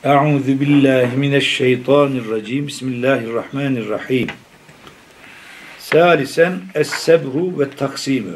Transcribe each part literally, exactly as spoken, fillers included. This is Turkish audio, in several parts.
Euzu billahi mineşşeytanirracim. Bismillahirrahmanirrahim. Salisen es-sebru ve taksimü.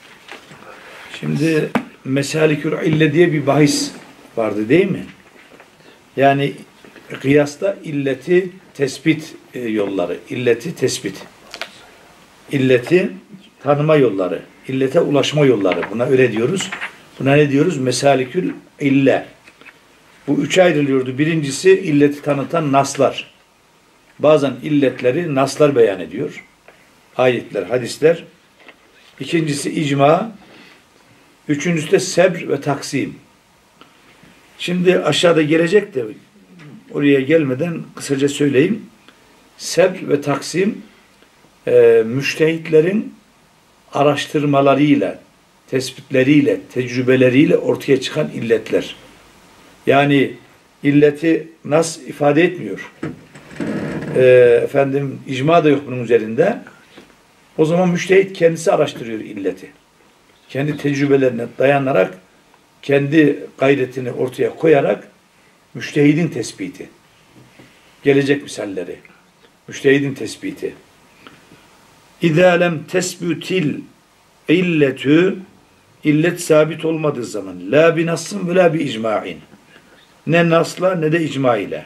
Şimdi mesalikül ille diye bir bahis vardı değil mi? Yani kıyasta illeti tespit yolları, illeti tespit, illeti tanıma yolları, illete ulaşma yolları. Buna öyle diyoruz. Buna ne diyoruz? Mesalikül ille. Bu üçe ayrılıyordu. Birincisi illeti tanıtan naslar. Bazen illetleri naslar beyan ediyor. Ayetler, hadisler. İkincisi icma. Üçüncüsü de sebr ve taksim. Şimdi aşağıda gelecek de oraya gelmeden kısaca söyleyeyim. Sebr ve taksim e, müştehitlerin araştırmalarıyla, tespitleriyle, tecrübeleriyle ortaya çıkan illetler. Yani illeti nas ifade etmiyor. E, efendim icma da yok bunun üzerinde. O zaman müştehit kendisi araştırıyor illeti. Kendi tecrübelerine dayanarak, kendi gayretini ortaya koyarak müştehidin tespiti. Gelecek misalleri. Müştehidin tespiti. İzâ lem tesbütil illetü, illet sabit olmadığı zaman la bi nassın ve la bi icma'in. Ne nasla ne de icma ile.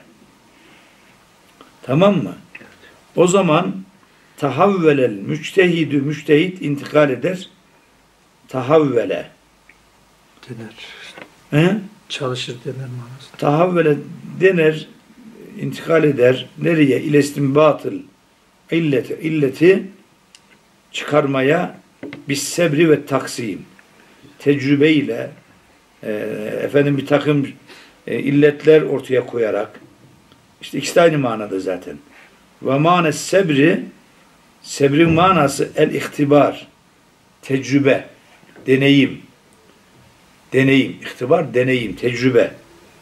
Tamam mı? O zaman tahavvelel müçtehidü, müçtehid intikal eder. Tahavvele. Dener. He? Çalışır dener manası. Tahavvele dener, intikal eder. Nereye? İlestim batıl. İlleti, illeti çıkarmaya bis sebri ve taksim. Tecrübeyle e, efendim bir takım e, illetler ortaya koyarak, işte ikisi de aynı manada zaten. Ve manes sebri, sebrin manası el ihtibar, tecrübe, deneyim. Deneyim, ihtibar, deneyim, tecrübe.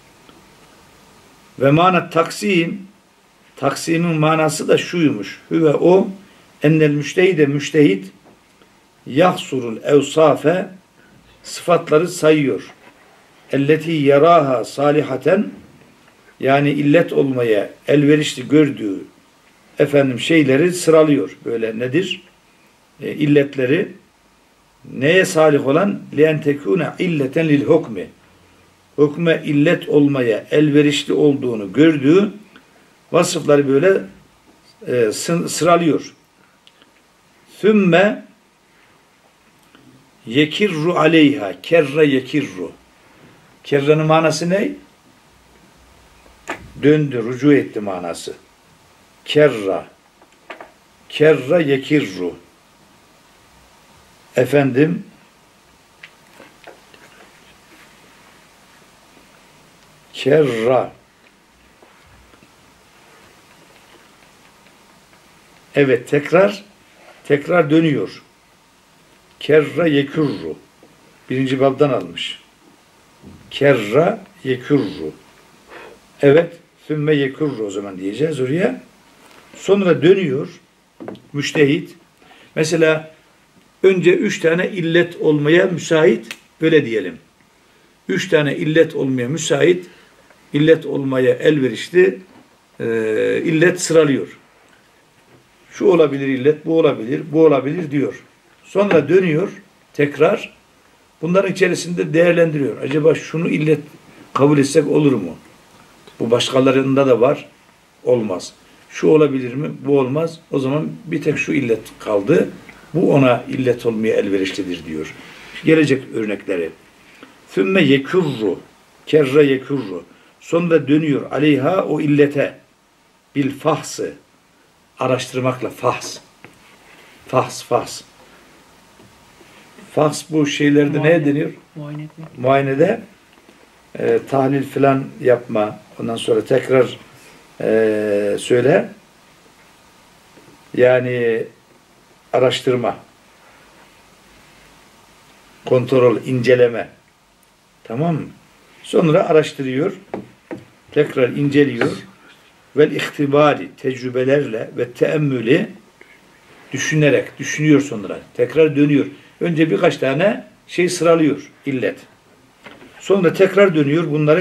Ve mana taksim, taksimin manası da şuymuş. Hüve o, ennel müştehide müştehid yahsurul evsafe, sıfatları sayıyor. Elleti yaraha salihaten, yani illet olmaya elverişli gördüğü efendim şeyleri sıralıyor. Böyle nedir? E, illetleri neye salih olan? لِاَنْ تَكُونَ illeten lil hukmi. Hükme illet olmaya elverişli olduğunu gördüğü vasıfları böyle e, sıralıyor. ثُمَّ yekirru aleyha. Kerre yekirru. Kerre'nin manası ne? Döndü, rücu etti manası. Kerra. Kerra yekirru. Efendim kerra. Evet, tekrar tekrar dönüyor. Kerra yekürru. Birinci babdan almış. Kerra yekürru. Evet, sümme yekürru o zaman diyeceğiz oraya. Sonra dönüyor müştehit. Mesela önce üç tane illet olmaya müsait, böyle diyelim. Üç tane illet olmaya müsait, illet olmaya elverişli e, illet sıralıyor. Şu olabilir illet, bu olabilir, bu olabilir diyor. Sonra dönüyor, tekrar bunların içerisinde değerlendiriyor. Acaba şunu illet kabul etsek olur mu? Bu başkalarında da var, olmaz. Şu olabilir mi? Bu olmaz. O zaman bir tek şu illet kaldı. Bu ona illet olmaya elverişlidir diyor. Gelecek örnekleri. Sümme yekurru. Kerre yekurru. Sonra dönüyor aleyha o illete. Bil fahsı. Araştırmakla fahs. Fahs, fahs. Fahs bu şeylerde Muayene. Neye deniyor? Muayene. Muayenede e, tahlil filan yapma. Ondan sonra tekrar e, söyle. Yani araştırma, kontrol, inceleme. Tamam mı? Sonra araştırıyor, tekrar inceliyor. Vel ihtibari, tecrübelerle ve teemmülü düşünerek, düşünüyor sonra. Tekrar dönüyor. Önce birkaç tane şey sıralıyor, illet. Sonra tekrar dönüyor, bunların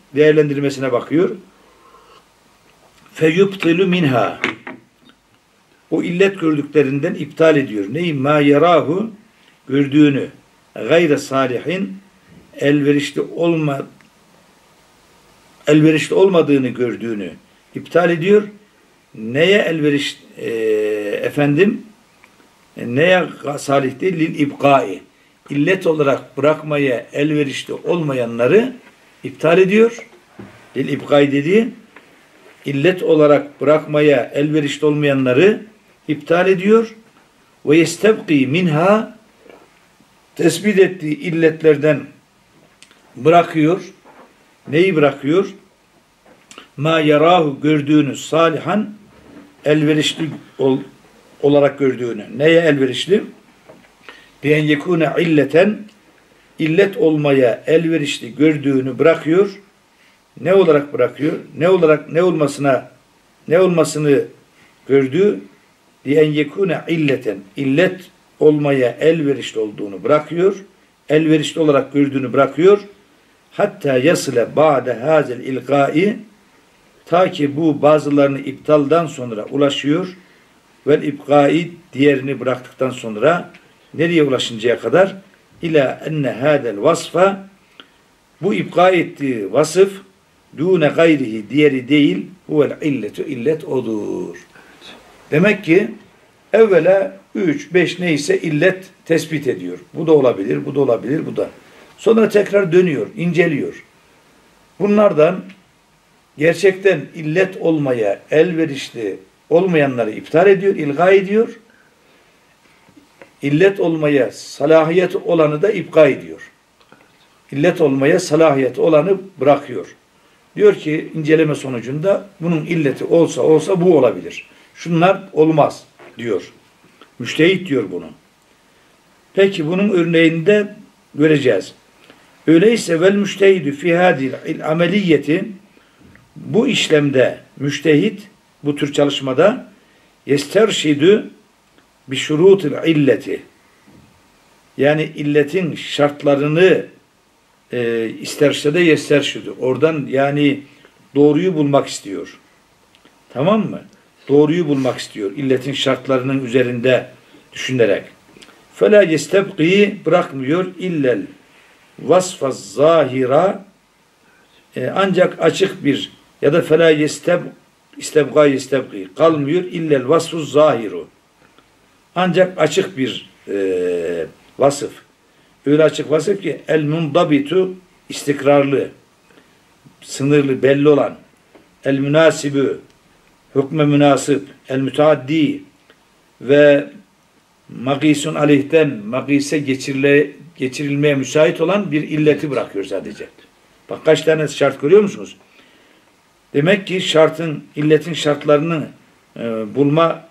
değerlendirmesine bakıyor. Feyubtilu minha. O illet gördüklerinden iptal ediyor. Neyi? Ma yarahu, gördüğünü, gayre salihin, elverişli olma elverişli olmadığını gördüğünü iptal ediyor. Neye elveriş e, efendim neye salih değil? Lil ibkai. İllet olarak bırakmaya elverişli olmayanları iptal ediyor. Lil ibkai dediği illet olarak bırakmaya elverişli olmayanları iptal ediyor. Ve yestebki minha, tespit ettiği illetlerden bırakıyor. Neyi bırakıyor? Ma yarahu, gördüğünü, salihan, elverişli ol, olarak gördüğünü. Neye elverişli? Bi'en yekune illeten, illet olmaya elverişli gördüğünü bırakıyor. Ne olarak bırakıyor? Ne olarak ne olmasına ne olmasını gördüğü, Bi'en yekune illeten, illet olmaya elverişli olduğunu bırakıyor. Elverişli olarak gördüğünü bırakıyor. Hatta yasile ba'de hazel ilgai, ta ki bu bazılarını iptaldan sonra ulaşıyor. Vel ibgai, diğerini bıraktıktan sonra nereye ulaşıncaya kadar? İla enne hadel vasfa, bu ibga ettiği vasıf, dune gayrihi, diğeri değil, huvel illetu, illet odur. Demek ki evvela üç, beş neyse illet tespit ediyor. Bu da olabilir, bu da olabilir, bu da. Sonra tekrar dönüyor, inceliyor. Bunlardan gerçekten illet olmaya elverişli olmayanları iptal ediyor, ilga ediyor. İllet olmaya salahiyet olanı da ipka ediyor. İllet olmaya salahiyet olanı bırakıyor. Diyor ki inceleme sonucunda bunun illeti olsa olsa bu olabilir. Şunlar olmaz diyor. Müştehit diyor bunu. Peki bunun örneğinde göreceğiz. Öyleyse vel müştehidü fi hadil ameliyeti, bu işlemde müştehit, bu tür çalışmada yesterşidü bi şurutil illeti, yani illetin şartlarını e, isterse de yesterşidü, oradan yani doğruyu bulmak istiyor. Tamam mı? Doğruyu bulmak istiyor. İlletin şartlarının üzerinde düşünerek. Fela yestebqi, bırakmıyor illel vasfaz zahira, e, ancak açık bir ya da fela yesteb istebqa yestebqi, kalmıyor illel vasfuz zahiru, ancak açık bir e, vasıf, öyle açık vasıf ki el mundabitu, istikrarlı, sınırlı, belli olan, el münasibü, hükme münasip, el müteaddi ve magisun aleyhten, magise geçirile, geçirilmeye müsait olan bir illeti bırakıyor sadece. Bak kaç tane şart görüyor musunuz? Demek ki şartın, illetin şartlarını e, bulma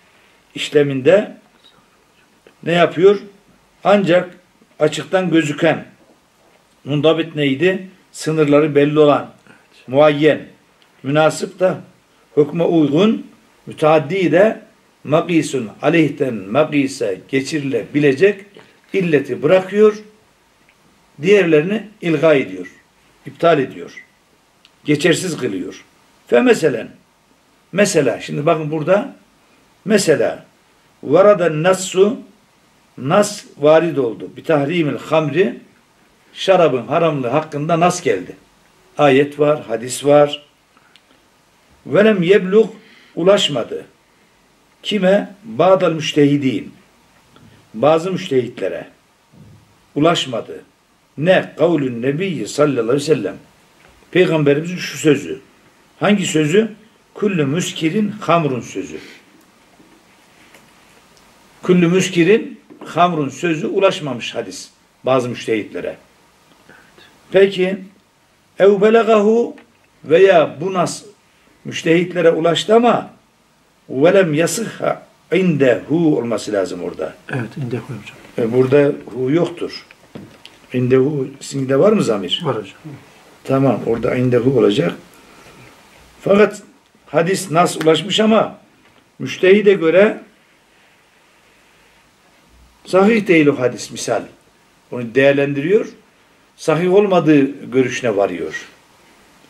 işleminde ne yapıyor? Ancak açıktan gözüken, mundabit neydi? Sınırları belli olan, muayyen, münasip da hükme uygun, müteaddi de magisun aleyhten, magise geçirilebilecek illeti bırakıyor, diğerlerini ilga ediyor, iptal ediyor, geçersiz kılıyor. Fe meselen, mesela, şimdi bakın burada, mesela, varada nassu, nas varid oldu. Bir tahrimil hamri, şarabın haramlığı hakkında nas geldi. Ayet var, hadis var. Velem yeblug, ulaşmadı. Kime? Ba'dal müştehidin. Bazı müştehitlere ulaşmadı. Ne? Kavlün nebiyyi sallallahu aleyhi ve sellem. Peygamberimizin şu sözü. Hangi sözü? Kullu müskirin hamrun sözü. Kullu müskirin hamrun sözü ulaşmamış hadis bazı müştehitlere. Peki ev belagahu, veya bu nas müştehitlere ulaştı ama velem yasıhha indehu olması lazım orada. Evet, indehu hocam. E burada hu yoktur. İndehu sizde var mı zamir? Var hocam. Tamam, orada indehu olacak. Fakat hadis nas ulaşmış ama müştehide göre sahih değil o hadis misal. Onu değerlendiriyor. Sahih olmadığı görüşüne varıyor.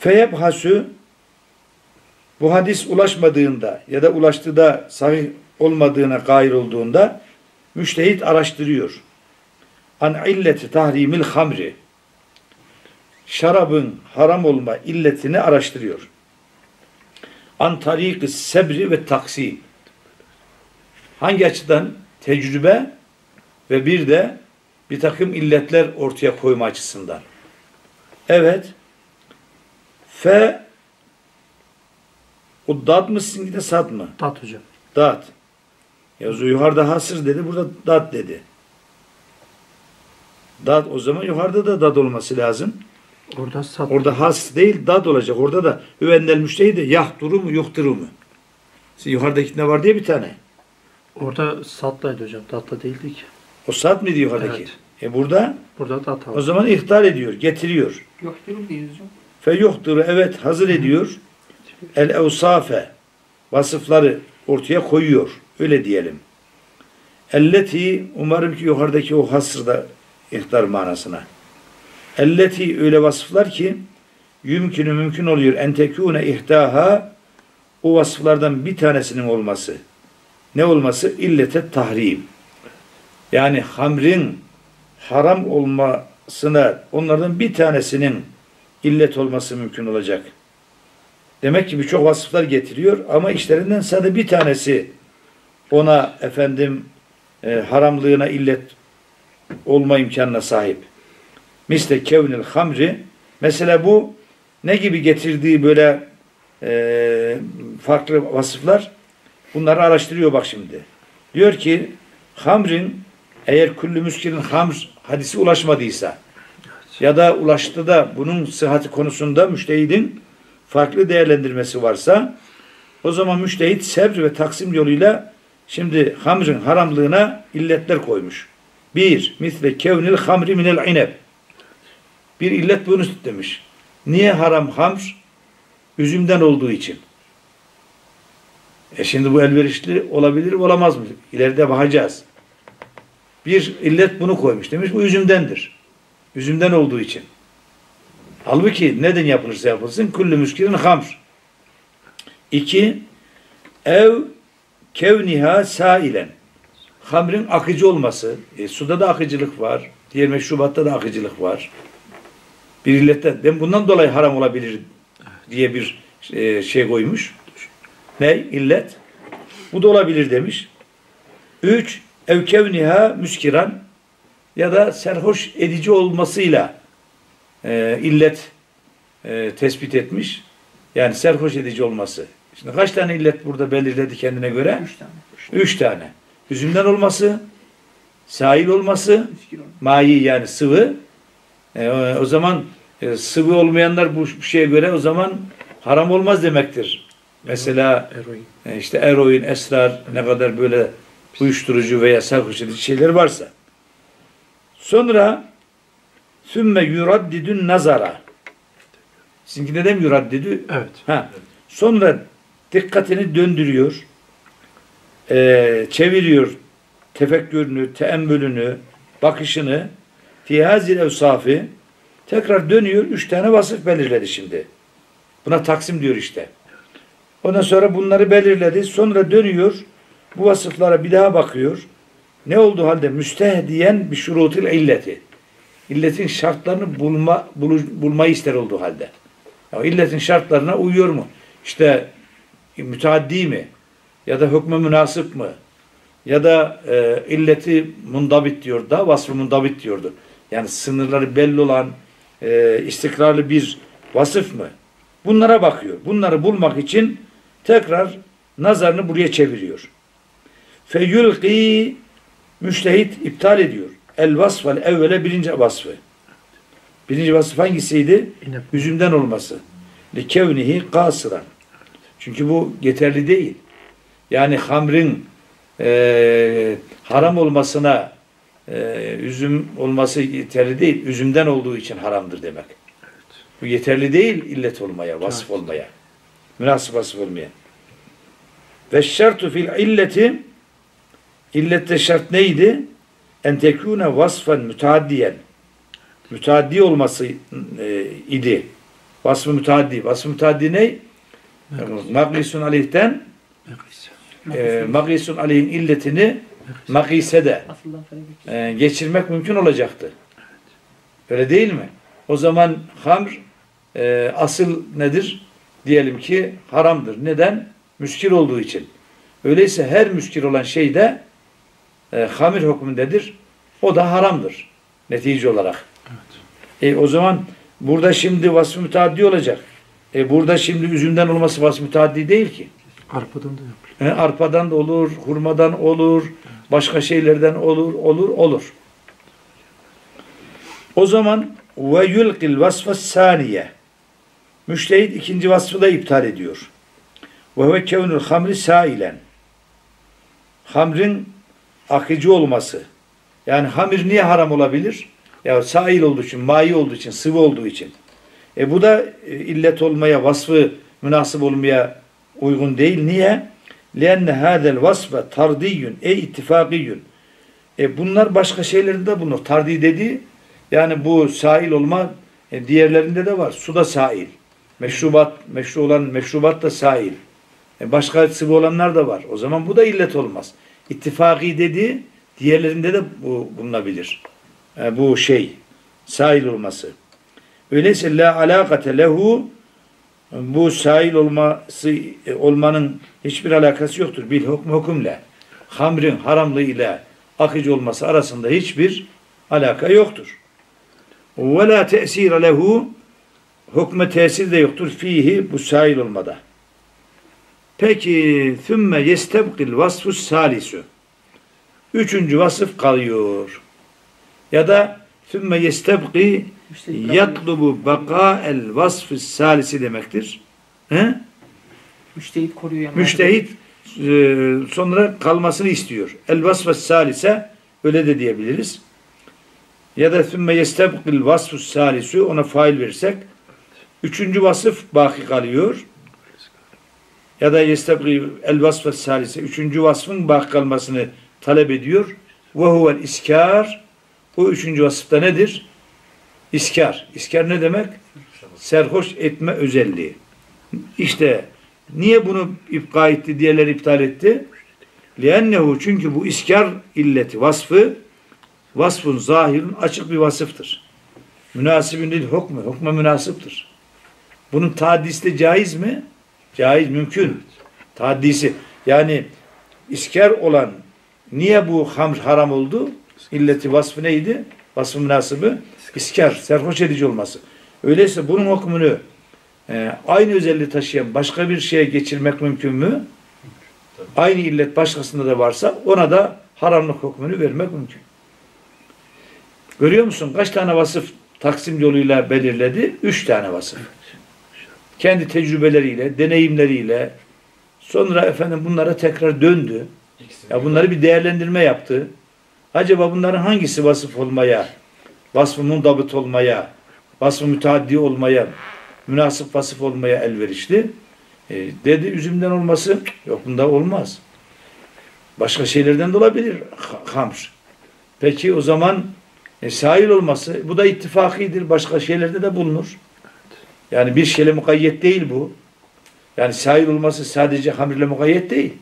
Feyebhasü, bu hadis ulaşmadığında ya da ulaştığı da sahih olmadığına gair olduğunda müştehit araştırıyor. An illeti tahrimil hamri, şarabın haram olma illetini araştırıyor. An tariki sebri ve taksi, hangi açıdan? Tecrübe ve bir de bir takım illetler ortaya koyma açısından. Evet. Fe, o dat mı sizinki de sad mı? Dat hocam. Dat. Ya yukarıda hasır dedi, burada dat dedi. Dat, o zaman yukarıda da dat olması lazım. Orada sat. Orada has değil, dat olacak. Orada da üvendel müştehide yahturu mu, yuhturu mu? Sizin yukarıdakinde var diye bir tane. Orada satlaydı hocam. Datla değildi ki. O sat mıydı yukarıdaki? Evet. E burada Burada dat var. o zaman ihtar ediyor, getiriyor. Yuhturu değil hocam. Fe yuhturu, evet, hazır ediyor. El evsafe, vasıfları ortaya koyuyor. Öyle diyelim. Elleti, umarım ki yukarıdaki o hasırda ihtar manasına. Elleti, öyle vasıflar ki yümkünü mümkün oluyor. Entekûne ihtaha, o vasıflardan bir tanesinin olması. Ne olması? İllete tahrim. Yani hamrin haram olmasına onlardan bir tanesinin illet olması mümkün olacak. Demek ki birçok vasıflar getiriyor ama işlerinden sadece bir tanesi ona efendim e, haramlığına illet olma imkanına sahip. Misle kevnil hamri, mesela bu ne gibi getirdiği böyle e, farklı vasıflar, bunları araştırıyor bak şimdi. Diyor ki hamrin, eğer küllü müskirin hamr hadisi ulaşmadıysa ya da ulaştı da bunun sıhhati konusunda müştehidin farklı değerlendirmesi varsa, o zaman müştehit sebr ve taksim yoluyla şimdi hamrın haramlığına illetler koymuş. Bir, misle kevnil hamri minel ineb. Bir illet bunu demiş. Niye haram hamr? Üzümden olduğu için. E şimdi bu elverişli olabilir mi, olamaz mı? İleride bakacağız. Bir illet bunu koymuş demiş. Bu üzümdendir. Üzümden olduğu için. Halbuki neden yapılırsa yapılsın kullü müskirin hamr. İki, ev kevniha sailen. Hamrin akıcı olması. E, suda da akıcılık var. Diğer meşrubatta da akıcılık var. Bir illetten. Ben bundan dolayı haram olabilir diye bir e, şey koymuş. Ne? İllet. Bu da olabilir demiş. Üç, ev kevniha müskiran, ya da serhoş edici olmasıyla e, illet e, tespit etmiş. Yani serhoş edici olması. Şimdi kaç tane illet burada belirledi kendine göre? Üç tane. Üç tane. Üzümden olması, sahil olması, Müskil olmuş. mayi yani sıvı. E, o, o zaman e, sıvı olmayanlar bu, bu şeye göre o zaman haram olmaz demektir. Mesela Eroin. e, işte eroin, esrar, ne kadar böyle uyuşturucu veya sarhoş edici şeyler varsa. Sonra sümme yuraddidün nazara. Sizinki neden yuraddidü? Evet. Ha. Sonra dikkatini döndürüyor, e, çeviriyor tefekkürünü, teemmülünü, bakışını fihazil evsafi, tekrar dönüyor, üç tane vasıf belirledi şimdi. Buna taksim diyor işte. Ondan sonra bunları belirledi. Sonra dönüyor, bu vasıflara bir daha bakıyor. Ne olduğu halde müstehdiyen bir şurutil illeti. İlletin şartlarını bulma, bulu, bulmayı ister olduğu halde. Ya illetin şartlarına uyuyor mu? İşte müteaddi mi? Ya da hükmü münasip mı? Ya da e, illeti mundabit diyor da, vasfı mundabit diyordu. Yani sınırları belli olan e, istikrarlı bir vasıf mı? Bunlara bakıyor. Bunları bulmak için tekrar nazarını buraya çeviriyor. Feyulqi, müştehit iptal ediyor. El vasfel evvele, birinci vasfı. Birinci vasıf hangisiydi? İnep. Üzümden olması. Li kevnihi kasıran. Çünkü bu yeterli değil. Yani hamrin e, haram olmasına e, üzüm olması yeterli değil. Üzümden olduğu için haramdır demek. Evet. Bu yeterli değil illet olmaya, vasıf Evet. olmaya. Münasip vasıf olmaya. Ve şartu fil illeti, illette şart neydi? En tekune vasfen müteaddiyen. Müteaddi olması e, idi. Vasf-ı müteaddi. Vasf-ı müteaddi ne? Magisun aleyhten e, magisun aleyhin illetini magisede e, geçirmek mümkün olacaktı. Öyle değil mi? O zaman hamr e, asıl nedir? Diyelim ki haramdır. Neden? Müskir olduğu için. Öyleyse her müskir olan şey de e, hamir hükmündedir. O da haramdır. Netice olarak. Evet. E, o zaman burada şimdi vasf-ı müteaddi olacak. E, burada şimdi üzümden olması vasf-ı müteaddi değil ki. Arpadan da yapılır. E, arpadan da olur, hurmadan olur, başka şeylerden olur, olur, olur. O zaman ve yulqil vasfas saniye. Müştehit ikinci vasfı da iptal ediyor. Ve huve kevnul hamri sailen. Hamrin akıcı olması. Yani hamir niye haram olabilir? Ya sail olduğu için, mai olduğu için, sıvı olduğu için. E bu da e, illet olmaya, vasfı münasip olmaya uygun değil. Niye? لِأَنَّ هَذَا الْوَصْفَ تَرْدِيٌّ ey ittifakiyyun. E bunlar başka şeylerde de bulunur. Tardi dediği, yani bu sail olma e, diğerlerinde de var. Su da sail. Meşrubat, meşru olan meşrubat da sail. E başka sıvı olanlar da var. O zaman bu da illet olmaz. İttifaki dediği diğerlerinde de bu bulunabilir. E, bu şey, sail olması. Öyleyse la alakate lehu, bu sail olması e, olmanın hiçbir alakası yoktur. Bil hukm hükümle. Hamrin haramlığı ile akıcı olması arasında hiçbir alaka yoktur. Ve la te'sire lehu, hükme tesir de yoktur fihi, bu sail olmada. Peki thümme yestebqil vasfus salisu. Üçüncü vasıf kalıyor. Ya da thümme yestebqi yatlubu baka'el vasfı salisi demektir. He? Müştehit koruyor. Yani. Müştehit e, sonra kalmasını istiyor. El vasfı salise, öyle de diyebiliriz. Ya da thümme yestebqil vasfı salisu, ona fail verirsek üçüncü vasıf baki kalıyor. Ya da yestebqi el vasfı salise, üçüncü vasfın baki kalmasını talep ediyor. Ve huvel iskar, bu üçüncü vasıfta nedir? İskar. İskar ne demek? Serhoş etme özelliği. İşte niye bunu ipka etti, diğerleri iptal etti? لِأَنَّهُ, çünkü bu iskar illeti, vasfı, vasfın zahirin açık bir vasıftır. Münasibün değil hukmu, hukma münasiptir. Bunun tadisi de caiz mi? Caiz, mümkün. Tadisi. Yani iskar olan, niye bu hamr haram oldu? İlleti vasfı neydi? Vasfı münasibı iskar, serhoş edici olması. Öyleyse bunun hükmünü e, aynı özelliği taşıyan başka bir şeye geçirmek mümkün mü? Aynı illet başkasında da varsa ona da haramlık hükmünü vermek mümkün. Görüyor musun? Kaç tane vasıf taksim yoluyla belirledi? Üç tane vasıf. Kendi tecrübeleriyle, deneyimleriyle, sonra efendim bunlara tekrar döndü. Ya bunları bir değerlendirme yaptı. Acaba bunların hangisi vasıf olmaya, vasf-ı mundabıt olmaya, vasf-ı müteaddi olmaya, münasip vasıf olmaya elverişli? E, dedi üzümden olması, yok bunda olmaz. Başka şeylerden de olabilir hamr. Peki o zaman e, sahil olması, bu da ittifakidir. Başka şeylerde de bulunur. Yani bir şeyle mukayyet değil bu. Yani sahil olması sadece hamrle mukayyet değil.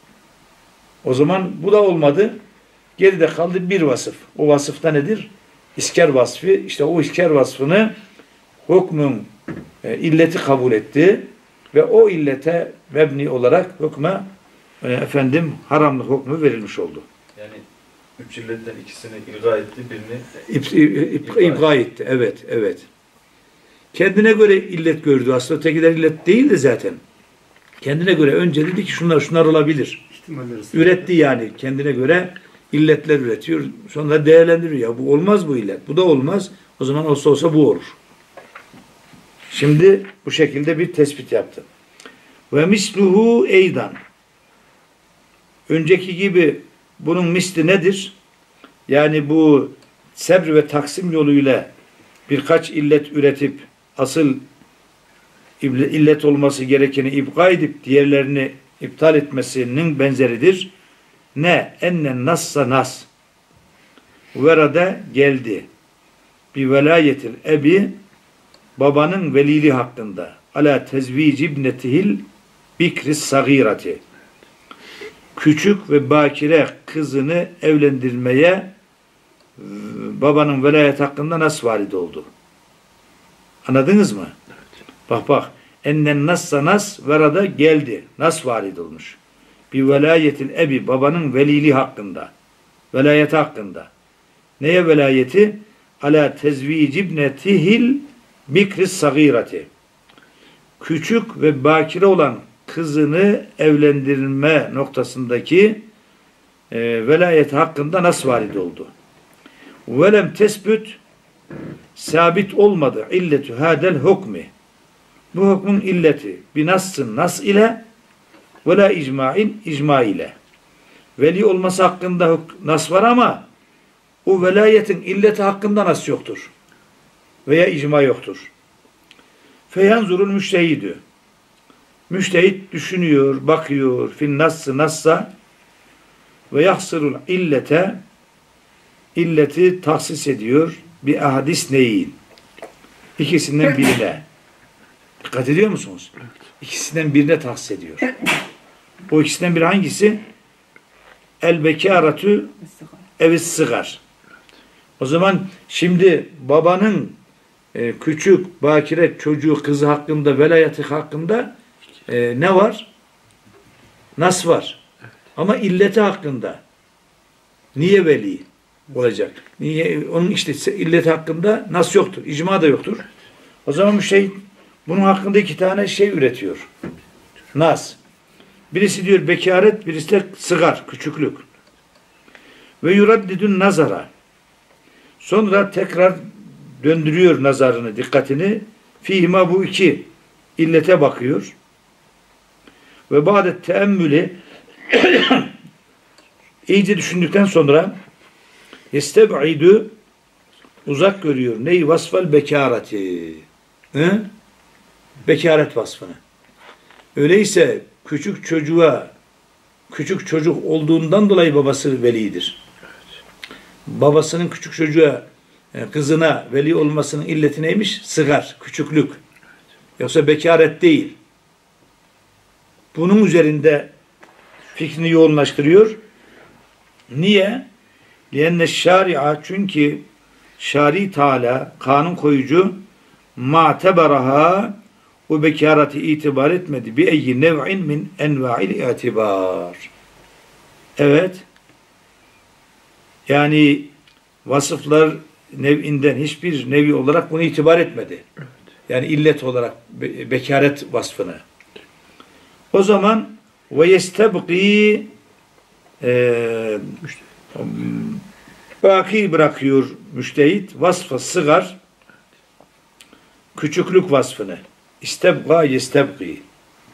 O zaman bu da olmadı. Geride kaldı bir vasıf. O vasıfta nedir? İskar vasfı. İşte o iskar vasfını hükmün e, illeti kabul etti ve o illete mebni olarak hükme e, efendim haramlık hükmü verilmiş oldu. Yani üç illetten ikisini ilga etti, birini İp, ip, ip, ibga etti. Evet, evet. Kendine göre illet gördü. Aslında ötekiler illet değildi zaten. Kendine göre önce dedi ki şunlar şunlar olabilir. Üretti yani. Kendine göre illetler üretiyor. Sonra değerlendiriyor. Ya bu olmaz bu illet. Bu da olmaz. O zaman olsa olsa bu olur. Şimdi bu şekilde bir tespit yaptı. Ve misluhu eydan. Önceki gibi bunun misli nedir? Yani bu sebr ve taksim yoluyla birkaç illet üretip asıl illet olması gerekeni ibga edip diğerlerini iptal etmesinin benzeridir. Ne? Ennen nassa nas. Verada geldi. Bir velayetil ebi babanın velili hakkında ala tezvici ibnetihil bikris sagirati küçük ve bakire kızını evlendirmeye babanın velayet hakkında nasıl valid oldu? Anladınız mı? Evet. Bak bak. Ennen nassa nas verada geldi. Nas valid olmuş. Bir velayetil ebi babanın velili hakkında. Velayeti hakkında. Neye velayeti? Ala tezvici ibnetihil bikris sagirati. Küçük ve bakire olan kızını evlendirme noktasındaki e, velayet hakkında nasıl valid oldu? Velem tespüt sabit olmadı illetü hadel hukmi. Bu hükmün illeti bir nassın nas ile ve la icma'in icma ile. Veli olması hakkında nas var ama o velayetin illeti hakkında nas yoktur. Veya icma yoktur. Feyanzurul müştehidü. Müştehit düşünüyor, bakıyor, fin nassı nassa ve yahsırul illete illeti tahsis ediyor bir ahadis neyin? İkisinden birine. Dikkat ediyor musunuz? İkisinden birine tahsis ediyor. O ikisinden biri hangisi? El bekaratü evis sıgar. O zaman şimdi babanın e, küçük, bakire çocuğu, kızı hakkında, velayeti hakkında e, ne var? Nas var. Ama illeti hakkında niye veli olacak? Niye? Onun işte illeti hakkında nas yoktur. İcma da yoktur. O zaman bir şey bunun hakkında iki tane şey üretiyor. Nas. Birisi diyor bekaret, birisi de sıgar, küçüklük. Ve yuraddidun nazara. Sonra tekrar döndürüyor nazarını, dikkatini. Fihima bu iki illete bakıyor. Ve ba'det teemmüli iyice düşündükten sonra yesteb'idu uzak görüyor. Neyi? Vasfel bekareti. Hı? Bekaret vasfını. Öyleyse küçük çocuğa küçük çocuk olduğundan dolayı babası velidir. Babasının küçük çocuğa kızına veli olmasının illeti neymiş? Sıgar, küçüklük. Yoksa bekaret değil. Bunun üzerinde fikrini yoğunlaştırıyor. Niye? Lenne şari'a çünkü şari Teala kanun koyucu ma teberaha o bekareti itibar etmedi. Bi eyyi nev'in min enva'il itibar. Evet. Yani vasıflar nev'inden hiçbir nevi olarak bunu itibar etmedi. Evet. Yani illet olarak be bekaret vasfını. O zaman ve yestebqi e, baki bırakıyor müştehit vasfı sıgar küçüklük vasfını. İstebqa yestebqi.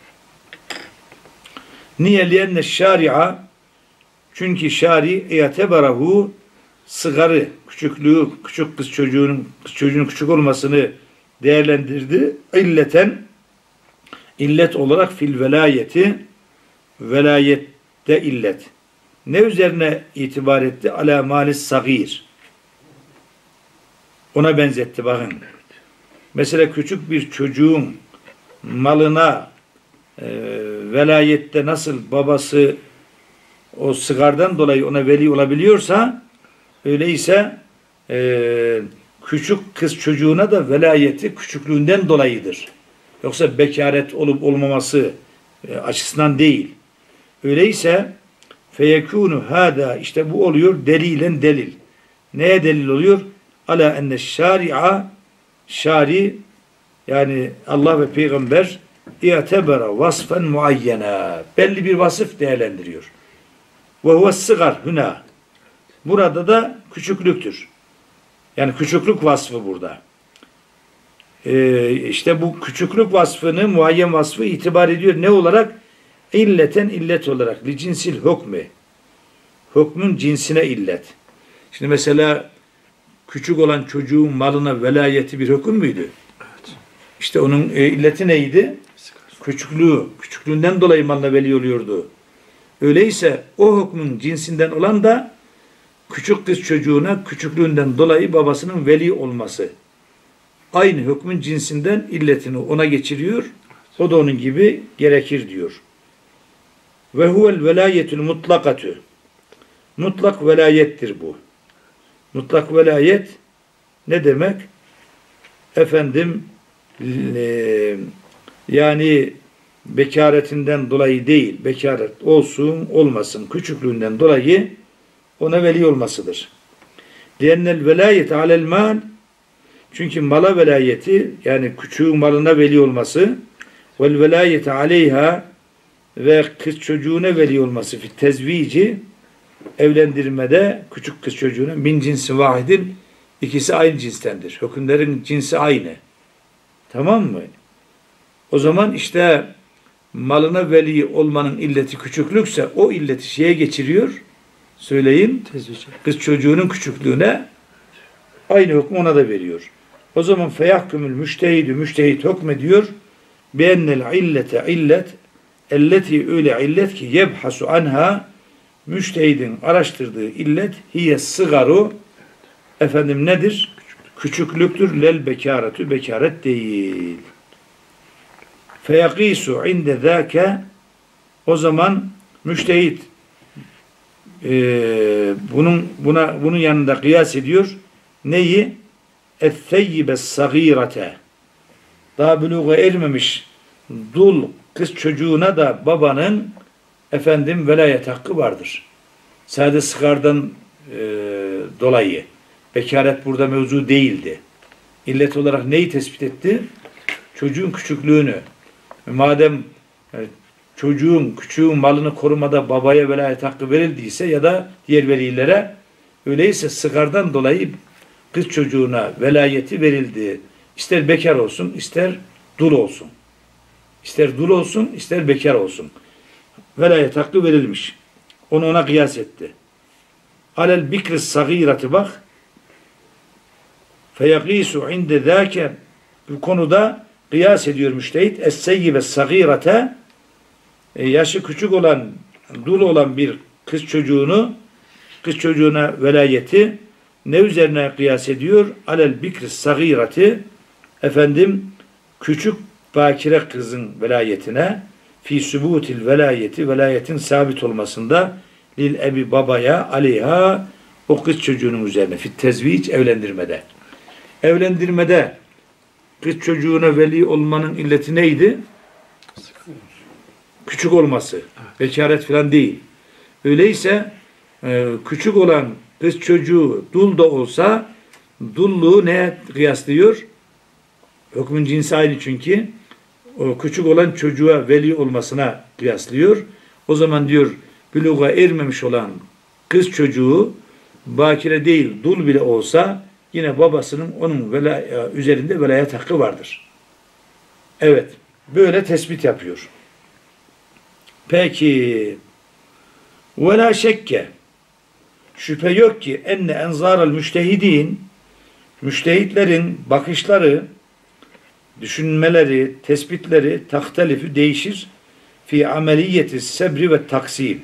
Niye? Liyenne şari'a çünkü şari i'tebarahu sıgarı, küçüklüğü, küçük kız çocuğunun kız çocuğunun küçük olmasını değerlendirdi. İlleten illet olarak fil velayeti velayette illet. Ne üzerine itibar etti? Ala malis sagir. Ona benzetti bakın. Mesela küçük bir çocuğun malına e, velayette nasıl babası o sıgardan dolayı ona veli olabiliyorsa öyleyse e, küçük kız çocuğuna da velayeti küçüklüğünden dolayıdır. Yoksa bekaret olup olmaması e, açısından değil. Öyleyse feyekûnü hâdâ işte bu oluyor delilen delil. Neye delil oluyor? Ala enne şari'a şari yani Allah ve Peygamber i'tebera vasfen muayyena belli bir vasıf değerlendiriyor. Ve huve sıgar hüna. Burada da küçüklüktür. Yani küçüklük vasfı burada. Ee, işte bu küçüklük vasfını, muayyen vasfı itibar ediyor. Ne olarak? İlleten illet olarak. Li cinsil hükmü. Hükmün cinsine illet. Şimdi mesela küçük olan çocuğun malına velayeti bir hüküm müydü? Evet. İşte onun e, illeti neydi? Küçüklüğü. Küçüklüğünden dolayı malına veli oluyordu. Öyleyse o hükmün cinsinden olan da küçük kız çocuğuna küçüklüğünden dolayı babasının veli olması. aynı hükmün cinsinden illetini ona geçiriyor. O da onun gibi gerekir diyor. Ve huvel velayetül mutlakatü. Mutlak velayettir bu. Mutlak velayet ne demek? Efendim e, yani bekaretinden dolayı değil, bekaret olsun olmasın küçüklüğünden dolayı ona veli olmasıdır. Diyenel velayet alel mal, çünkü mala velayeti yani küçüğün malına veli olması, vel velayeti aleyha ve kız çocuğuna veli olması fi tezvici, evlendirmede küçük kız çocuğuna min cinsi vahidin, ikisi aynı cinstendir. Hükümlerin cinsi aynı. Tamam mı? O zaman işte malına veli olmanın illeti küçüklükse o illeti şeye geçiriyor. Söyleyeyim. Tezvice. Kız çocuğunun küçüklüğüne aynı hükmü ona da veriyor. O zaman feyahkümül müştehidü müştehid hükmediyor. Beennel illete illet elleti öyle illet ki yebhasu anha, müştehidin araştırdığı illet hiye sıgaru, efendim nedir? Küçüklüktür. Lel bekaretü, bekaret değil. Feyakisu inde zâke, o zaman müştehid e, bunun buna bunun yanında kıyas ediyor. Neyi? Es-seyyibe sagîrete, daha buluğa ermemiş dul kız çocuğuna da babanın efendim velayet hakkı vardır. Sadece sıkardan e, dolayı. Bekaret burada mevzu değildi. İllet olarak neyi tespit etti? Çocuğun küçüklüğünü. Madem yani çocuğun, küçüğün malını korumada babaya velayet hakkı verildiyse ya da diğer velilere, öyleyse sıkardan dolayı kız çocuğuna velayeti verildi. İster bekar olsun, ister dul olsun. İster dul olsun, ister bekar olsun. Velayet hakkı verilmiş. Onu ona kıyas etti. Alel bikris sagirati bak. Feyakisu inde zâke, bu konuda kıyas ediyor müştehid. Es-seyyibe sagirate, yaşı küçük olan, dul olan bir kız çocuğunu, kız çocuğuna velayeti ne üzerine kıyas ediyor? Alel bikris sagirati, efendim küçük bakire kızın velayetine, fi sübutil velayeti, velayetin sabit olmasında, lil ebi babaya aleyha, o kız çocuğunun üzerine, fit tezvic, evlendirmede. Evlendirmede kız çocuğuna veli olmanın illeti neydi? Küçük olması. Bekaret falan değil. Öyleyse e, küçük olan kız çocuğu dul da olsa dulluğu neye kıyaslıyor? Hükmün cinsi aynı çünkü. O küçük olan çocuğa veli olmasına kıyaslıyor. O zaman diyor buluğa ermemiş olan kız çocuğu bakire değil dul bile olsa yine babasının onun vela, üzerinde velayet hakkı vardır. Evet. Böyle tespit yapıyor. Peki ve la şekke, şüphe yok ki enne enzârel müştehidin, müştehitlerin bakışları, düşünmeleri, tespitleri tahtelifi değişir fi ameliyeti sebri ve taksim.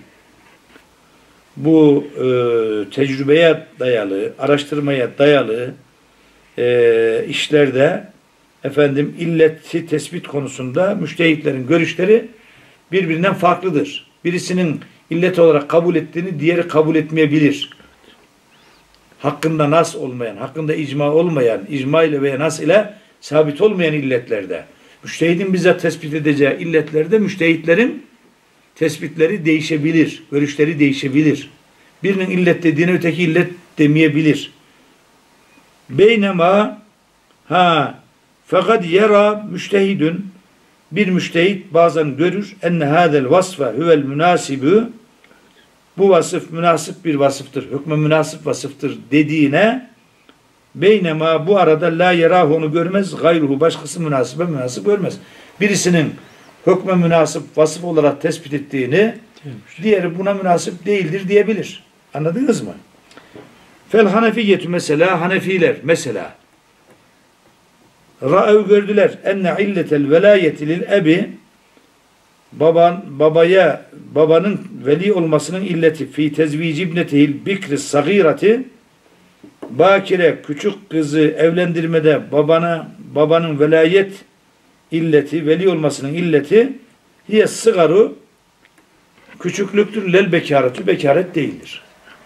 Bu e, tecrübeye dayalı, araştırmaya dayalı e, işlerde efendim illeti tespit konusunda müştehitlerin görüşleri birbirinden farklıdır. Birisinin illet olarak kabul ettiğini diğeri kabul etmeyebilir. Hakkında nas olmayan, hakkında icma olmayan, icma ile veya nas ile sabit olmayan illetlerde, müştehidin bizzat tespit edeceği illetlerde müştehitlerin tespitleri değişebilir, görüşleri değişebilir. Birinin illet dediğine öteki illet demeyebilir. Beynema ha fakat yera müştehidün, bir müştehit bazen görür enne hadel vasfe huvel münasibü, bu vasıf münasip bir vasıftır, hükme münasip vasıftır dediğine, beynema bu arada la yerahu, onu görmez, gayruhu başkası münasibe münasip görmez. Birisinin hükme münasip vasıf olarak tespit ettiğini diğeri buna münasip değildir diyebilir. Anladınız mı? Fel hanefiyyetü mesela, Hanefiler mesela ra'ev gördüler enne illetel velayeti lil ebi, baban babaya babanın veli olmasının illeti fi tezvici ibnetihil bikri sagirati, bakire küçük kızı evlendirmede babana babanın velayet illeti, veli olmasının illeti hiye sıgaru küçüklüktür, lel bekaretü, bekaret değildir.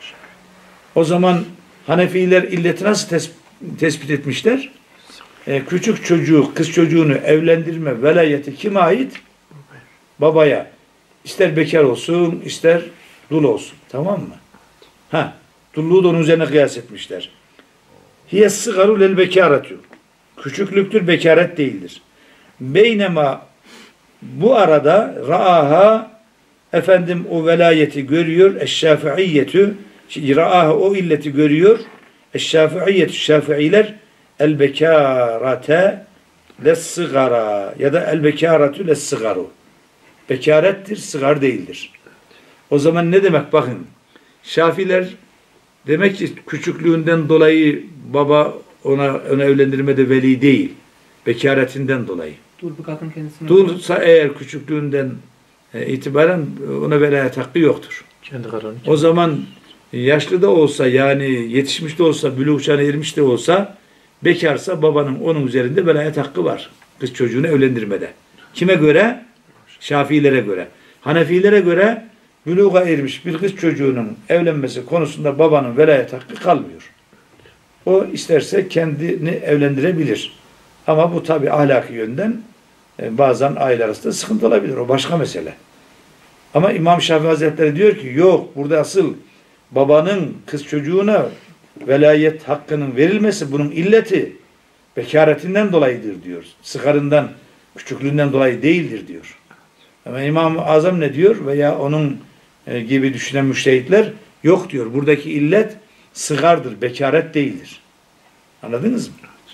O zaman Hanefiler illeti nasıl tes tespit etmişler? Ee, küçük çocuğu, kız çocuğunu evlendirme velayeti kime ait? Babaya. İster bekar olsun, ister dul olsun. Tamam mı? Ha, dulluğu da onun üzerine kıyas etmişler. Hiye sıgaru lel bekaretü. Küçüklüktür, bekaret değildir. Beynema bu arada ra'aha efendim o velayeti görüyor. Eşşafiiyyetü ra'aha o illeti görüyor. Eşşafiiyyetü şafiiler el bekarate les-sigara ya da el bekaratu les-sigaru. Bekarettir, sigar değildir. O zaman ne demek bakın. Şafiler demek ki küçüklüğünden dolayı baba ona, ona evlendirmede veli değil. Bekaretinden dolayı. Dul bir kadın kendisine. Dulsa eğer küçüklüğünden e, itibaren ona velayet hakkı yoktur. Kendi kararını. O zaman yaşlı da olsa yani yetişmiş de olsa, bülûğ çağına ermiş de olsa bekarsa babanın onun üzerinde velayet hakkı var. Kız çocuğunu evlendirmede. Kime göre? Şafilere göre. Hanefilere göre bülûğa ermiş bir kız çocuğunun evlenmesi konusunda babanın velayet hakkı kalmıyor. O isterse kendini evlendirebilir. Ama bu tabi ahlaki yönden e, bazen aile arasında sıkıntı olabilir. O başka mesele. Ama İmam Şafii Hazretleri diyor ki yok burada asıl babanın kız çocuğuna velayet hakkının verilmesi bunun illeti bekaretinden dolayıdır diyor. Sıkarından, küçüklüğünden dolayı değildir diyor. Ama İmam-ı Azam ne diyor? Veya onun e, gibi düşünen müştehitler yok diyor. Buradaki illet sıgardır, bekaret değildir. Anladınız mı?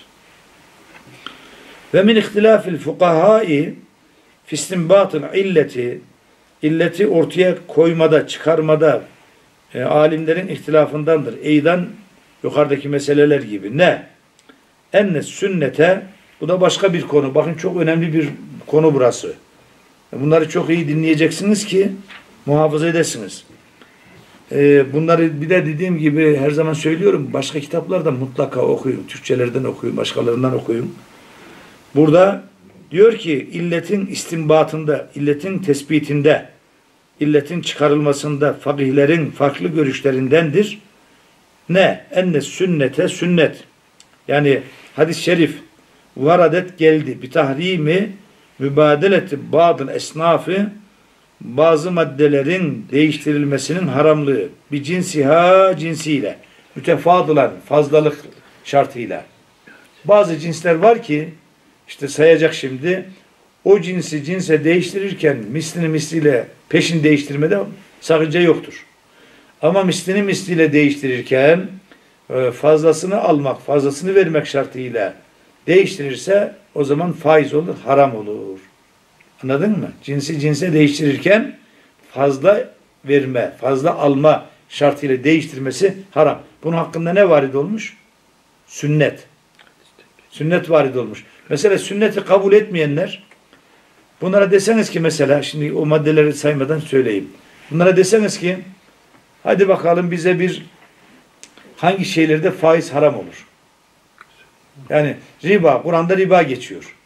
Ve min ihtilafil fukahai fistinbatıl illeti illeti ortaya koymada, çıkarmada e, alimlerin ihtilafındandır. Eydan yukarıdaki meseleler gibi. Ne? Enne sünnete bu da başka bir konu. Bakın çok önemli bir konu burası. Bunları çok iyi dinleyeceksiniz ki muhafaza edesiniz. E, bunları bir de dediğim gibi her zaman söylüyorum. Başka kitaplarda mutlaka okuyun. Türkçelerden okuyun, başkalarından okuyun. Burada diyor ki illetin istinbatında, illetin tespitinde, illetin çıkarılmasında fakihlerin farklı görüşlerindendir. Ne? Enne sünnete sünnet. Yani hadis-i şerif varadet geldi. Bir tahrimi mübadeleti bazı esnafı bazı maddelerin değiştirilmesinin haramlığı bir cinsiha cinsiyle mütefadılan fazlalık şartıyla. Bazı cinsler var ki işte sayacak şimdi o cinsi cinse değiştirirken mislini misliyle peşin değiştirmede sakınca yoktur. Ama mislini misliyle değiştirirken fazlasını almak, fazlasını vermek şartıyla değiştirirse o zaman faiz olur, haram olur. Anladın mı? Cinsi cinse değiştirirken fazla verme, fazla alma şartıyla değiştirmesi haram. Bunun hakkında ne varid olmuş? Sünnet. Sünnet varid olmuş. Mesela sünneti kabul etmeyenler bunlara deseniz ki mesela şimdi o maddeleri saymadan söyleyeyim. Bunlara deseniz ki hadi bakalım bize bir hangi şeylerde faiz haram olur? Yani riba, Kur'an'da riba geçiyor.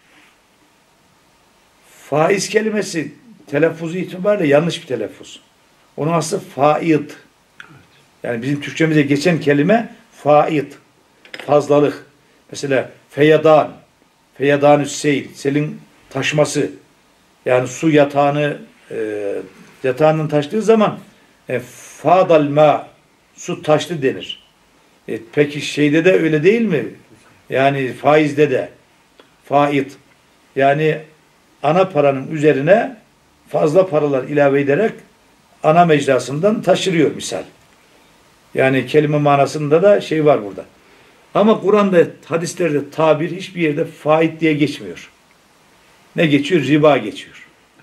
Faiz kelimesi telaffuzu itibariyle yanlış bir telaffuz. Onun aslı faid. Yani bizim Türkçemize geçen kelime faid. Fazlalık. Mesela feyadan. Feyadanü's seyl. Selin taşması. Yani su yatağını e, yatağının taştığı zaman e, fadal ma su taştı denir. E, peki şeyde de öyle değil mi? Yani faizde de faid. Yani ana paranın üzerine fazla paralar ilave ederek ana mecrasından taşırıyor misal. Yani kelime manasında da şey var burada. Ama Kur'an'da, hadislerde tabir hiçbir yerde faid diye geçmiyor. Ne geçiyor? Riba geçiyor.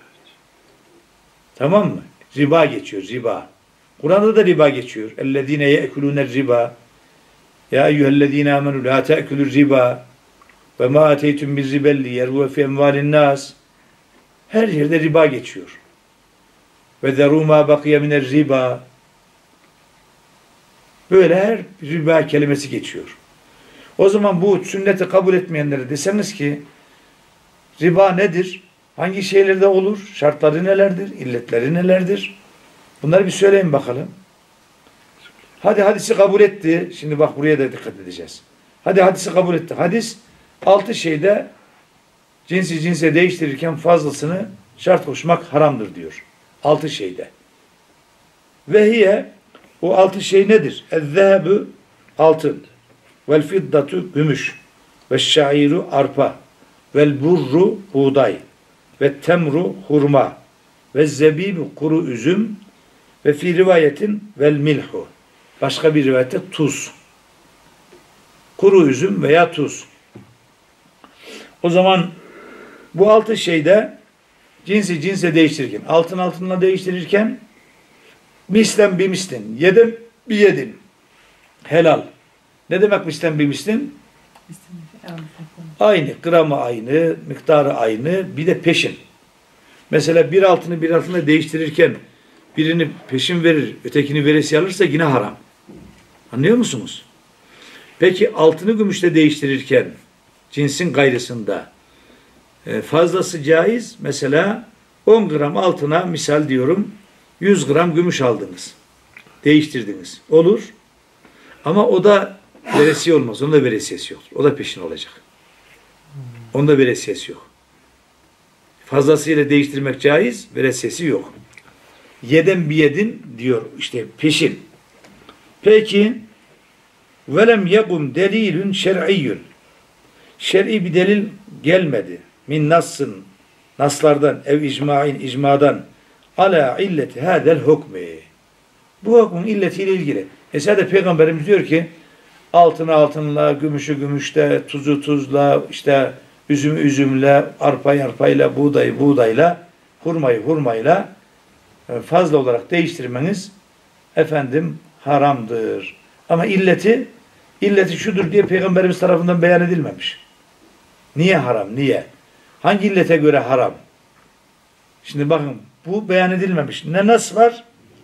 Tamam mı? Riba geçiyor, riba. Kur'an'da da riba geçiyor. اَلَّذ۪ينَ يَأْكُلُونَ الرِّبَا يَا اَيُّهَا الَّذ۪ينَ آمَنُوا لَا تَأْكُلُوا الرِّبَا وَمَا اَتَيْتُمْ بِالرِّبَا لِيَرْبُوَ فِي اَمْوَالِ النَّاسِ Her yerde riba geçiyor. وَذَرُوا مَا بَقِيَ مِنَ الرِّبَا Böyle her riba kelimesi geçiyor. O zaman bu sünneti kabul etmeyenlere deseniz ki riba nedir? Hangi şeylerde olur? Şartları nelerdir? İlletleri nelerdir? Bunları bir söyleyin bakalım. Hadi hadisi kabul etti. Şimdi bak buraya da dikkat edeceğiz. Hadi hadisi kabul etti. Hadis altı şeyde cinsi cinse değiştirirken fazlasını şart koşmak haramdır diyor. Altı şeyde. Ve hiye o altı şey nedir? El-zehebü altın. Vel fiddatu gümüş. Ve şairu arpa. Vel burru buğday. Ve temru hurma. Ve zebibu kuru üzüm. Ve fi rivayetin vel milhu. Başka bir rivayette tuz. Kuru üzüm veya tuz. O zaman bu altı şeyde cinsi cinse değiştirirken, altın altınla değiştirirken mislen bir mislin, yedim bir yedin. Helal. Ne demek mislen bir mislin? Aynı, gramı aynı, miktarı aynı, bir de peşin. Mesela bir altını bir altına değiştirirken birini peşin verir, ötekini veresi alırsa yine haram. Anlıyor musunuz? Peki altını gümüşle değiştirirken cinsin gayrısında e, fazlası caiz. Mesela on gram altına misal diyorum yüz gram gümüş aldınız. Değiştirdiniz. Olur. Ama o da veresiye olmaz. Onun da veresiyesi yok. O da peşin olacak. Onun da veresiyesi yok. Fazlasıyla değiştirmek caiz. Veresiyesi yok. Yeden bir yedin diyor işte peşin. Peki velem yegum delilün şer'iyyün. Şer'i bir delil gelmedi. Min nassın, naslardan, ev icmain, icmadan ala illeti hadel hukmi. Bu hukmun illetiyle ilgili. Esade Peygamberimiz diyor ki altını altınla, gümüşü gümüşte, tuzu tuzla, işte üzümü üzümle, arpayı arpayla, buğdayı buğdayla, hurmayı hurmayla fazla olarak değiştirmeniz efendim haramdır. Ama illeti illeti şudur diye Peygamberimiz tarafından beyan edilmemiş. Niye haram? Niye? Hangi illete göre haram? Şimdi bakın bu beyan edilmemiş. Ne nas var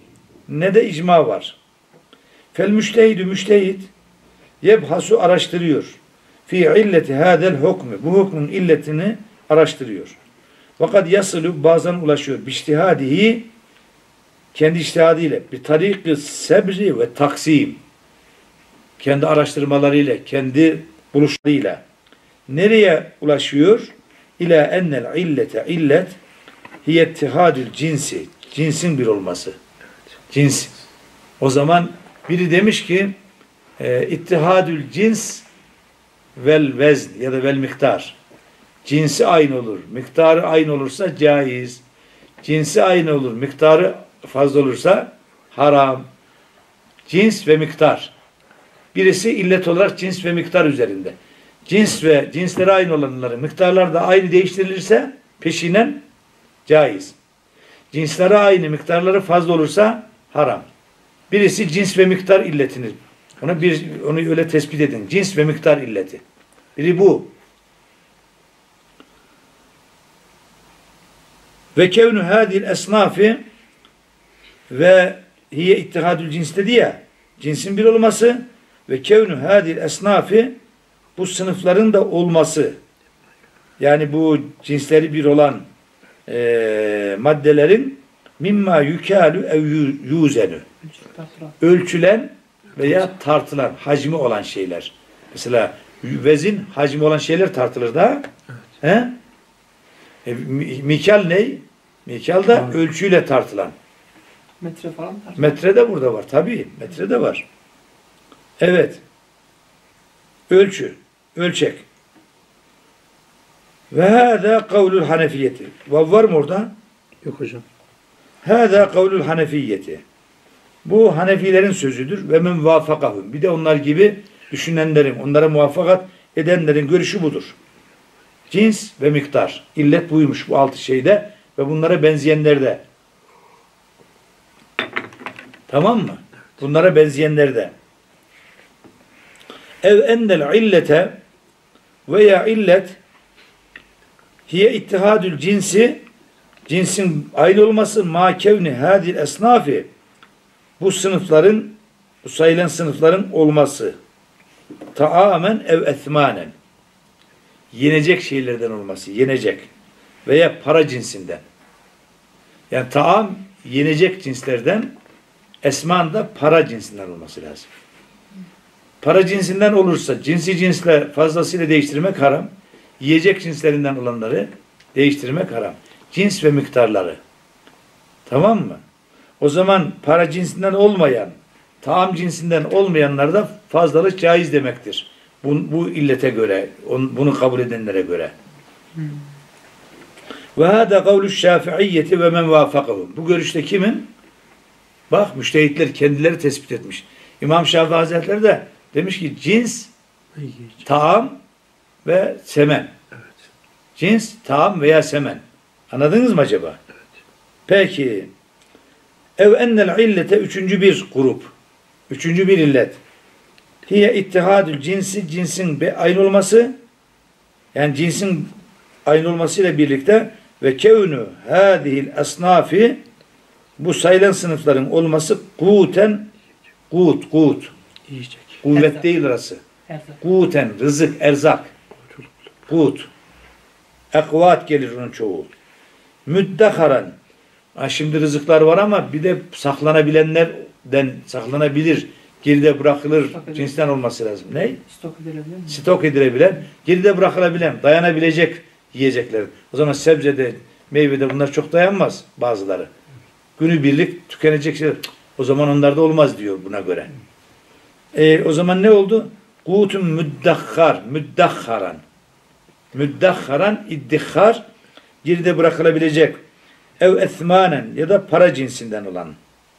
ne de icma var. Fel müştehidü müştehid yebhasu araştırıyor. Fi illeti hadel hukmi. Bu hukmun illetini araştırıyor. Fakat yasılu bazen ulaşıyor. Biştihadihi kendi iştihadıyla bir tariki sebri ve taksim. Kendi araştırmalarıyla, kendi buluşlarıyla nereye ulaşıyor? İlâ ennel illete illet hiyettihadül cinsi. Cinsin bir olması. Cins. O zaman biri demiş ki e, ittihadül cins vel vezn ya da vel miktar. Cinsi aynı olur. Miktarı aynı olursa caiz. Cinsi aynı olur. Miktarı fazla olursa haram. Cins ve miktar. Birisi illet olarak cins ve miktar üzerinde. Cins ve cinsleri aynı olanları miktarlar da aynı değiştirilirse peşinen caiz. Cinsleri aynı, miktarları fazla olursa haram. Birisi cins ve miktar illetini. Onu bir onu öyle tespit edin. Cins ve miktar illeti. Biri bu. Ve kevnu hadil esnafi ve hiye ittihadül cins dedi ya, cinsin bir olması ve kevnu hadil esnafi bu sınıfların da olması. Yani bu cinsleri bir olan e, maddelerin mimma yukalu ev yuzenü. Ölçülen veya tartılan, hacmi olan şeyler. Mesela vezin, hacmi olan şeyler tartılır da. Evet. He? E, mikal ne? Mikal da evet. Ölçüyle tartılan. Metre falan tartılır. Metre de burada var. Tabii. Metre de var. Evet. Ölçü. Ölçek. Ve hâzâ kavlul hanefiyeti. Vav var mı orada? Yok hocam. Hâzâ kavlul hanefiyeti. Bu Hanefilerin sözüdür. Ve men vâfakahum. Bir de onlar gibi düşünenlerin, onlara muvaffakat edenlerin görüşü budur. Cins ve miktar. İllet buymuş bu altı şeyde ve bunlara benzeyenlerde. Tamam mı? Bunlara benzeyenlerde. Ev ennel illete veya illet hiye ittihadül cinsi cinsin aynı olması ma kevni hadil esnafi bu sınıfların bu sayılan sınıfların olması taamen ev ethmanen yenecek şeylerden olması, yenecek veya para cinsinden. Yani taam yenecek cinslerden, esman da para cinsinden olması lazım. Para cinsinden olursa cinsi cinsle fazlasıyla değiştirmek haram. Yiyecek cinslerinden olanları değiştirmek haram. Cins ve miktarları. Tamam mı? O zaman para cinsinden olmayan, taam cinsinden olmayanlar da fazlalık caiz demektir. Bu, bu illete göre, on, bunu kabul edenlere göre. Ve hâdâ kavlu şâfi'iyyeti ve men vâfakahum. Bu görüşte kimin? Bak müştehitler kendileri tespit etmiş. İmam Şafii Hazretleri de demiş ki cins, taam ve semen. Evet. Cins, taam veya semen. Anladınız mı acaba? Evet. Peki. Ev ennel illete üçüncü bir grup. Üçüncü bir illet. Hiye ittihadül cinsi, cinsin aynı olması, yani cinsin aynı olmasıyla birlikte ve kevnü hâzihil esnâfi, bu sayılan sınıfların olması kûten, kût, kût. Yiyecek. Kuvvet Erzak. değil orası. Erzak. Kûten, rızık, erzak. Kût. Ekvat gelir onun çoğu. Müddekaran. Ha, şimdi rızıklar var ama bir de saklanabilenlerden saklanabilir. Geride bırakılır Stok cinsten olması lazım. Ne? Stok edilebilir mi? Stok edilebilen, geride bırakılabilen, dayanabilecek yiyecekler. O zaman sebzede, meyvede bunlar çok dayanmaz bazıları. Günübirlik tükenecek şeyler. O zaman onlarda olmaz diyor buna göre. E, o zaman ne oldu? Kutun müddahhar, müddahharan. Müddahharan, iddihhar, geride bırakılabilecek. Ev ethmanen ya da para cinsinden olan.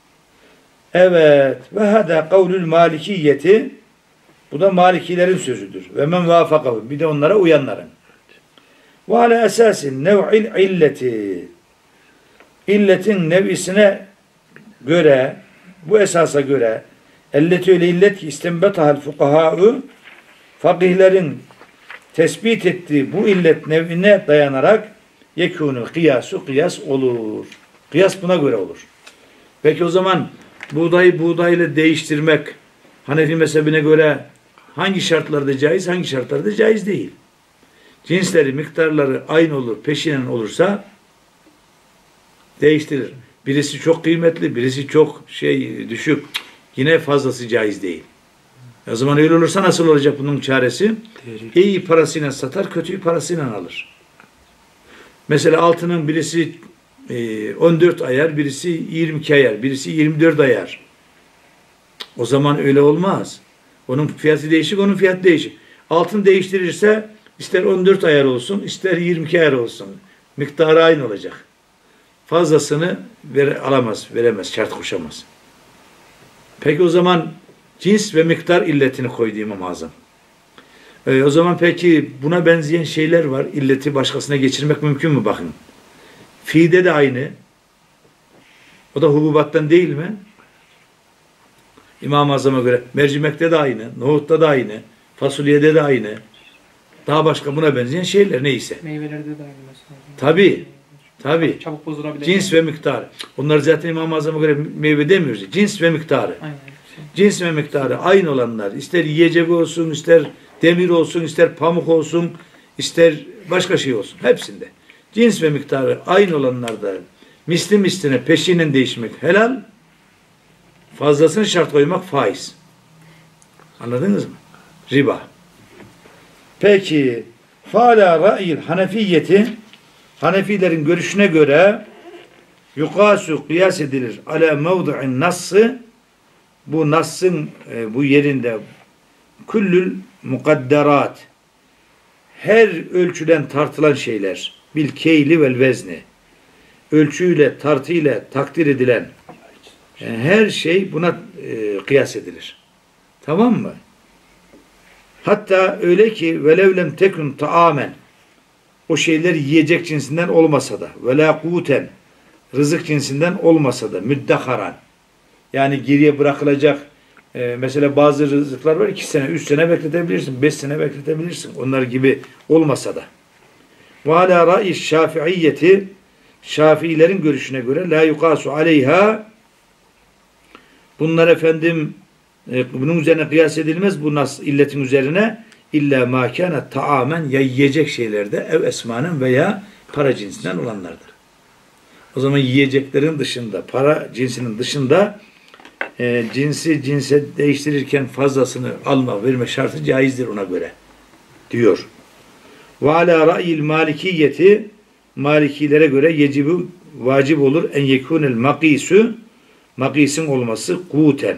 Evet. Ve hada kavlül malikiyeti, bu da Malikilerin sözüdür. Ve men vafakahu, bir de onlara uyanların. Ve ala esasin nev'il illeti, illetin nev'isine göre, bu esasa göre, elleti öyle illet ki istembetahal fukahâ'ü, fakihlerin tespit ettiği bu illet nev'ine dayanarak yekûnü kıyasu, kıyas olur. Kıyas buna göre olur. Peki o zaman buğdayı buğdayla değiştirmek Hanefi mezhebine göre hangi şartlarda caiz, hangi şartlarda caiz değil? Cinsleri, miktarları aynı olur, peşinen olursa değiştirir. Birisi çok kıymetli, birisi çok şey düşük. Yine fazlası caiz değil. O zaman öyle olursa nasıl olacak bunun çaresi? Değeri. İyi parasıyla satar, kötüyü parasıyla alır. Mesela altının birisi on dört ayar, birisi yirmi iki ayar, birisi yirmi dört ayar. O zaman öyle olmaz. Onun fiyatı değişik, onun fiyatı değişik. Altın değiştirirse ister on dört ayar olsun, ister yirmi iki ayar olsun. Miktarı aynı olacak. Fazlasını vere, alamaz, veremez, şart koşamaz. Peki o zaman cins ve miktar illetini koydu İmam-ı Azam. Ee, o zaman peki buna benzeyen şeyler var. İlleti başkasına geçirmek mümkün mü? Bakın. Fiide de aynı. O da hububattan değil mi? İmam-ı Azam'a göre. Mercimekte de aynı. Nohutta da aynı. Fasulyede de aynı. Daha başka buna benzeyen şeyler neyse. Meyvelerde de aynı mesela. Tabii. Tabii. Çabuk bozulabilir. Cins ve miktar. Onlar zaten İmam-ı Azam'a göre meyve demiyoruz. Cins ve miktarı. Aynen. Cins ve miktarı aynı olanlar. İster yiyecek olsun, ister demir olsun, ister pamuk olsun, ister başka şey olsun. Hepsinde. Cins ve miktarı aynı olanlarda misli misline peşinen değişmek helal, fazlasını şart koymak faiz. Anladınız mı? Riba. Peki fâlâ ra'yil hanefiyeti, Hanefilerin görüşüne göre yukasu kıyas edilir ala mevdu'in nassı, bu nassın e, bu yerinde küllül mukadderat, her ölçülen tartılan şeyler, bil keyli vel vezni, ölçüyle, tartıyla takdir edilen yani her şey buna e, kıyas edilir. Tamam mı? Hatta öyle ki velevlem tekun taamen, o şeyler yiyecek cinsinden olmasa da ve la kuten, rızık cinsinden olmasa da müddekaran, yani geriye bırakılacak e, mesela bazı rızıklar var, iki sene, üç sene bekletebilirsin, beş sene bekletebilirsin. Onlar gibi olmasa da. Ve ala ra'i şafi'iyyeti, Şafiilerin görüşüne göre la yukasu aleyha, bunlar efendim E, bunun üzerine kıyas edilmez bu nas illetin üzerine illa ma kana taamen ya yiyecek şeylerde ev esmanen veya para cinsinden olanlardır. O zaman yiyeceklerin dışında, para cinsinin dışında e, cinsi cinse değiştirirken fazlasını alma, verme şartı caizdir ona göre diyor. Ve ala ra'yil malikiyeti Malikilere göre yecibi vacip olur en yekunel makisu makisin olması kuten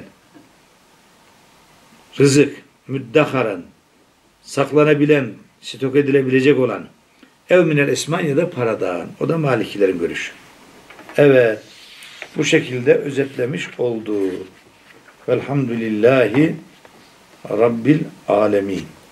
rızık müddaharan saklanabilen stok edilebilecek olan ev minel esman ya da paradan. O da Malikilerin görüşü. Evet. Bu şekilde özetlemiş oldu. Velhamdülillahi Rabbil alemin.